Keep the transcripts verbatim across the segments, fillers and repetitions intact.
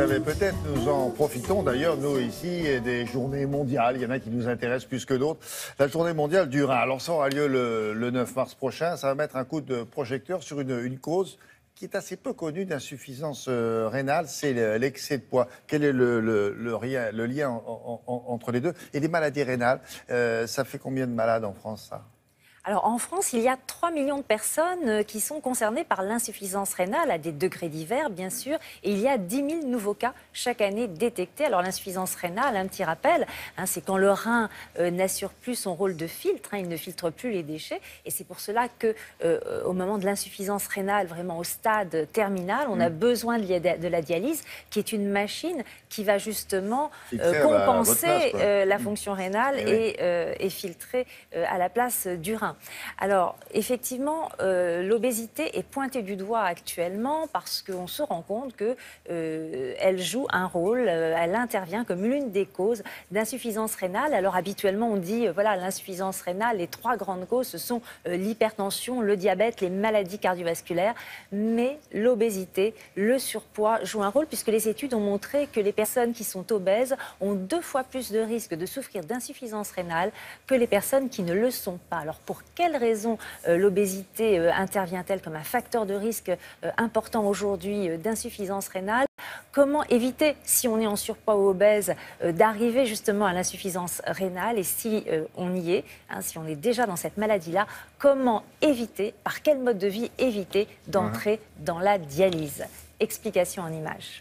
savez peut-être, nous en profitons d'ailleurs, nous ici, des journées mondiales. Il y en a qui nous intéressent plus que d'autres. La journée mondiale du rein. Alors ça aura lieu le, le neuf mars prochain. Ça va mettre un coup de projecteur sur une, une cause qui est assez peu connue d'insuffisance euh, rénale, c'est l'excès de poids. Quel est le, le, le, lien, le lien en, en, entre les deux? Et les maladies rénales, euh, ça fait combien de malades en France, ça? Alors en France, il y a trois millions de personnes qui sont concernées par l'insuffisance rénale, à des degrés divers bien sûr, et il y a dix mille nouveaux cas chaque année détectés. Alors l'insuffisance rénale, un petit rappel, hein, c'est quand le rein euh, n'assure plus son rôle de filtre, hein, il ne filtre plus les déchets, et c'est pour cela que euh, au moment de l'insuffisance rénale, vraiment au stade terminal, on a besoin de, de la dialyse, qui est une machine qui va justement euh, compenser la, place, euh, la fonction rénale et, et, euh, et filtrer euh, à la place du rein. Alors, effectivement, euh, l'obésité est pointée du doigt actuellement parce qu'on se rend compte qu'elle euh, joue un rôle, euh, elle intervient comme l'une des causes d'insuffisance rénale. Alors, habituellement, on dit, euh, voilà, l'insuffisance rénale, les trois grandes causes, ce sont euh, l'hypertension, le diabète, les maladies cardiovasculaires. Mais l'obésité, le surpoids jouent un rôle puisque les études ont montré que les personnes qui sont obèses ont deux fois plus de risques de souffrir d'insuffisance rénale que les personnes qui ne le sont pas. Alors, pour quelles raisons euh, l'obésité euh, intervient-elle comme un facteur de risque euh, important aujourd'hui euh, d'insuffisance rénale? Comment éviter, si on est en surpoids ou obèse, euh, d'arriver justement à l'insuffisance rénale? Et si euh, on y est, hein, si on est déjà dans cette maladie-là, comment éviter, par quel mode de vie éviter d'entrer mmh. dans la dialyse? Explication en images.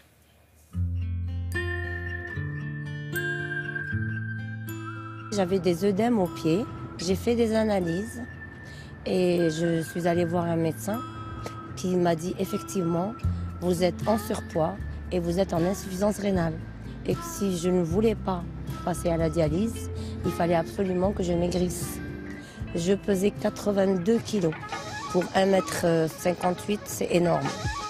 J'avais des œdèmes aux pieds. J'ai fait des analyses et je suis allée voir un médecin qui m'a dit effectivement, vous êtes en surpoids et vous êtes en insuffisance rénale. Et que si je ne voulais pas passer à la dialyse, il fallait absolument que je maigrisse. Je pesais quatre-vingt-deux kilos. Pour un mètre cinquante-huit, c'est énorme.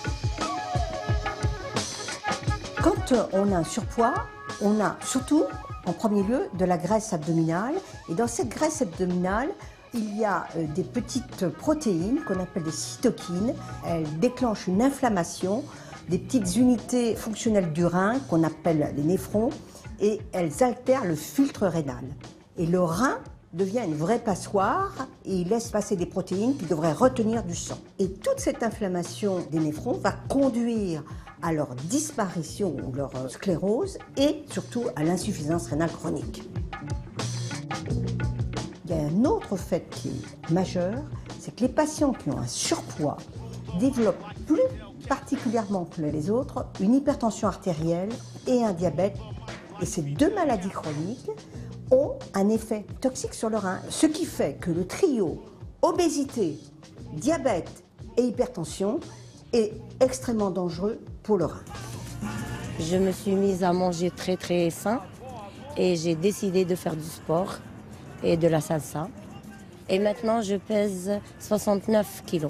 Quand on a un surpoids, on a surtout, en premier lieu, de la graisse abdominale. Et dans cette graisse abdominale, il y a des petites protéines qu'on appelle des cytokines. Elles déclenchent une inflammation, des petites unités fonctionnelles du rein qu'on appelle les néphrons, et elles altèrent le filtre rénal. Et le rein devient une vraie passoire et il laisse passer des protéines qui devraient retenir du sang. Et toute cette inflammation des néphrons va conduire à leur disparition ou leur sclérose et surtout à l'insuffisance rénale chronique. Il y a un autre fait qui est majeur, c'est que les patients qui ont un surpoids développent plus particulièrement que les autres une hypertension artérielle et un diabète. Et ces deux maladies chroniques ont un effet toxique sur le rein, ce qui fait que le trio obésité, diabète et hypertension est extrêmement dangereux pour le rein. Je me suis mise à manger très très sain et j'ai décidé de faire du sport et de la salsa. Et maintenant, je pèse soixante-neuf kilos.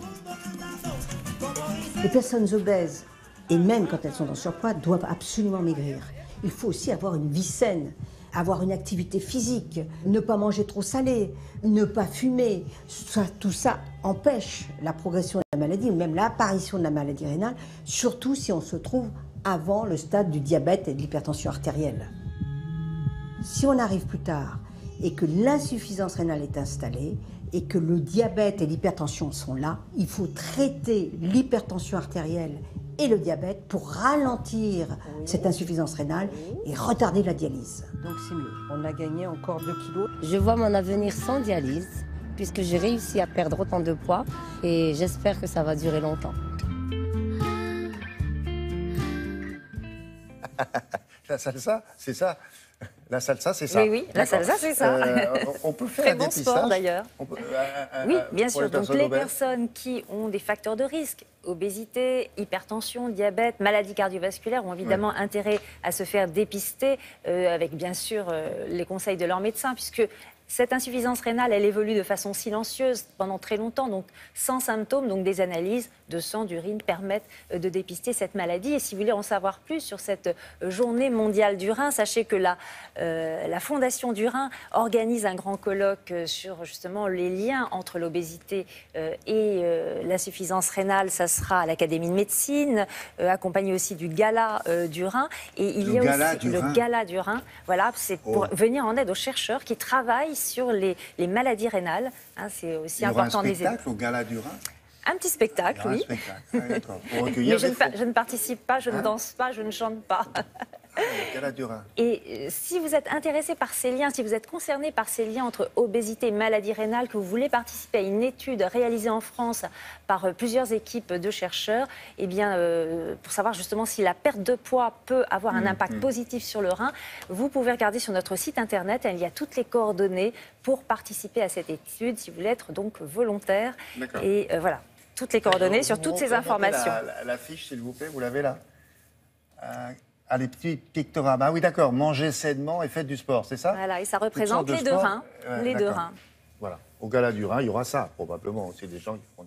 Les personnes obèses, et même quand elles sont en surpoids, doivent absolument maigrir. Il faut aussi avoir une vie saine, avoir une activité physique, ne pas manger trop salé, ne pas fumer. Ça, tout ça empêche la progression de la maladie, ou même l'apparition de la maladie rénale, surtout si on se trouve avant le stade du diabète et de l'hypertension artérielle. Si on arrive plus tard et que l'insuffisance rénale est installée et que le diabète et l'hypertension sont là, il faut traiter l'hypertension artérielle et le diabète pour ralentir oui. cette insuffisance rénale oui. et retarder la dialyse. Donc c'est mieux, on a gagné encore deux kilos. Je vois mon avenir sans dialyse puisque j'ai réussi à perdre autant de poids et j'espère que ça va durer longtemps. La salsa, c'est ça. La salsa, c'est ça. Oui, oui, la salsa, c'est ça. Euh, on peut faire Très un bon dépistage sport, d'ailleurs. peut... euh, oui, bien sûr. Les Donc, personnes les obèses. personnes qui ont des facteurs de risque, obésité, hypertension, diabète, maladie cardiovasculaire, ont évidemment oui. intérêt à se faire dépister euh, avec, bien sûr, euh, les conseils de leur médecin, puisque Cette insuffisance rénale, elle évolue de façon silencieuse pendant très longtemps, donc sans symptômes. Donc des analyses de sang, d'urine permettent de dépister cette maladie. Et si vous voulez en savoir plus sur cette journée mondiale du rein, sachez que la, euh, la Fondation du Rhin organise un grand colloque sur justement les liens entre l'obésité euh, et euh, l'insuffisance rénale. Ça sera à l'Académie de médecine, euh, accompagné aussi du Gala euh, du Rhin. Et il le y a gala aussi du le Rhin. Gala du Rhin. Voilà, c'est pour Oh. venir en aide aux chercheurs qui travaillent sur les, les maladies rénales. Hein, c'est aussi Il y aura important un de les aider. spectacle au Gala du Rhin. Un petit spectacle, Il y aura oui. un spectacle, ah, d'accord. Pour recueillir Mais je des ne, pa- fonds. je ne participe pas, je ne Hein danse pas, je ne chante pas. Ah, le Gala du Rhin. Et euh, si vous êtes intéressé par ces liens, si vous êtes concerné par ces liens entre obésité et maladie rénale, que vous voulez participer à une étude réalisée en France par euh, plusieurs équipes de chercheurs, eh bien, euh, pour savoir justement si la perte de poids peut avoir un impact positif sur le rein, vous pouvez regarder sur notre site internet. Il y a toutes les coordonnées pour participer à cette étude, si vous voulez être donc volontaire. D'accord. Et euh, voilà, toutes les coordonnées sur Vous toutes ces remontez informations. La, la- la fiche, s'il vous plaît, vous l'avez là. Euh, ah, les petits pictogrammes. Ah oui, d'accord. Mangez sainement et faites du sport, c'est ça? Voilà, et ça Toutes sortes représente de les deux sports. reins. Ouais, les deux d'accord. reins. Voilà. Au Gala du Rhin, il y aura ça, probablement aussi des gens qui font